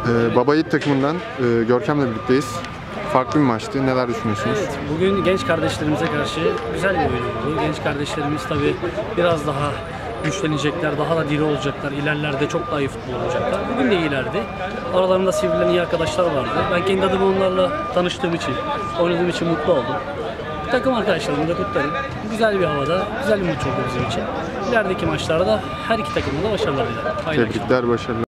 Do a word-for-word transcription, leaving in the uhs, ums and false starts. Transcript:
Ee, Baba Yiğit takımından e, Görkem'le birlikteyiz. Farklı bir maçtı. Neler düşünüyorsunuz? Evet, bugün genç kardeşlerimize karşı güzel bir oyun oldu. Genç kardeşlerimiz tabii biraz daha güçlenecekler, daha da diri olacaklar. İlerlerde çok daha iyi futbol olacaklar. Bugün de iyilerdi. Aralarında sivrilen iyi arkadaşlar vardı. Ben kendi adıma onlarla tanıştığım için, oynadığım için mutlu oldum. Takım arkadaşlarımı da kutlarım. Güzel bir havada, güzel bir maç oldu bizim için. İlerideki maçlarda her iki takımda da başarılar dilerim. Tebrikler, başarılar.